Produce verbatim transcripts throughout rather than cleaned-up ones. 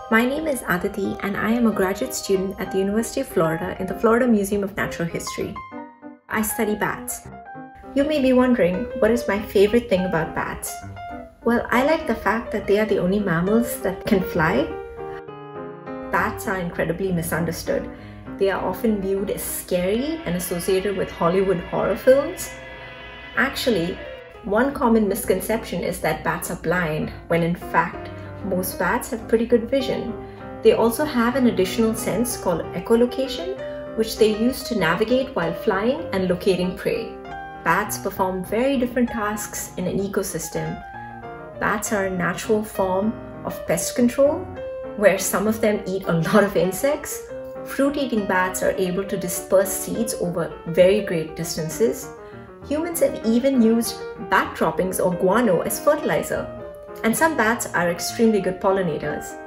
My name is Aditi and I am a graduate student at the University of Florida in the Florida Museum of Natural History. I study bats. You may be wondering, what is my favorite thing about bats? Well, I like the fact that they are the only mammals that can fly. Bats are incredibly misunderstood. They are often viewed as scary and associated with Hollywood horror films. Actually, one common misconception is that bats are blind, when in fact, most bats have pretty good vision. They also have an additional sense called echolocation, which they use to navigate while flying and locating prey. Bats perform very different tasks in an ecosystem. Bats are a natural form of pest control, where some of them eat a lot of insects. Fruit-eating bats are able to disperse seeds over very great distances. Humans have even used bat droppings or guano as fertilizer. And some bats are extremely good pollinators.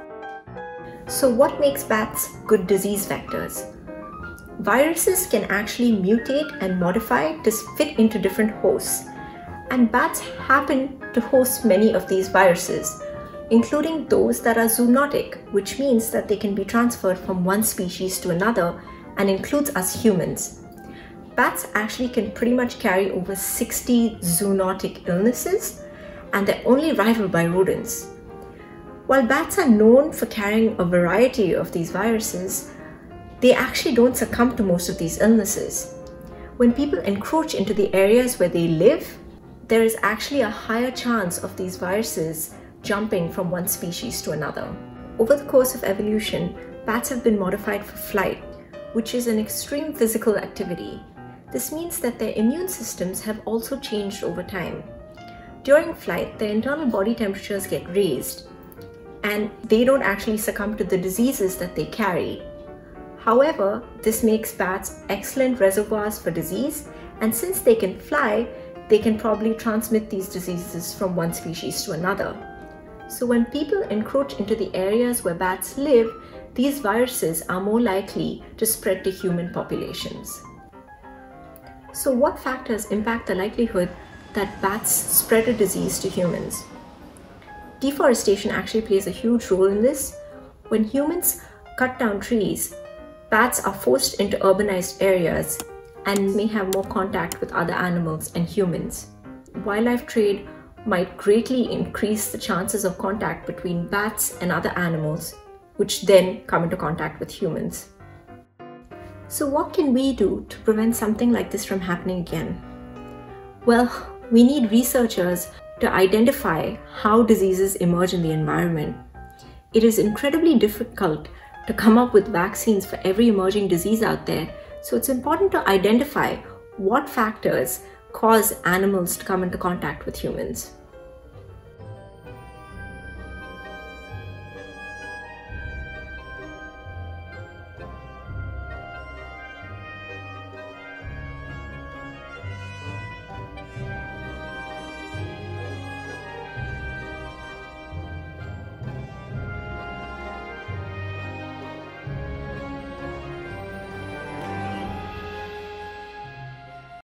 So what makes bats good disease vectors? Viruses can actually mutate and modify to fit into different hosts. And bats happen to host many of these viruses, including those that are zoonotic, which means that they can be transferred from one species to another and includes us humans. Bats actually can pretty much carry over sixty zoonotic illnesses, and they're only rivaled by rodents. While bats are known for carrying a variety of these viruses, they actually don't succumb to most of these illnesses. When people encroach into the areas where they live, there is actually a higher chance of these viruses jumping from one species to another. Over the course of evolution, bats have been modified for flight, which is an extreme physical activity. This means that their immune systems have also changed over time. During flight, their internal body temperatures get raised, and they don't actually succumb to the diseases that they carry. However, this makes bats excellent reservoirs for disease, and since they can fly, they can probably transmit these diseases from one species to another. So when people encroach into the areas where bats live, these viruses are more likely to spread to human populations. So what factors impact the likelihood that bats spread a disease to humans? Deforestation actually plays a huge role in this. When humans cut down trees, bats are forced into urbanized areas and may have more contact with other animals and humans. Wildlife trade might greatly increase the chances of contact between bats and other animals, which then come into contact with humans. So what can we do to prevent something like this from happening again? Well, we need researchers to identify how diseases emerge in the environment. It is incredibly difficult to come up with vaccines for every emerging disease out there, so it's important to identify what factors cause animals to come into contact with humans.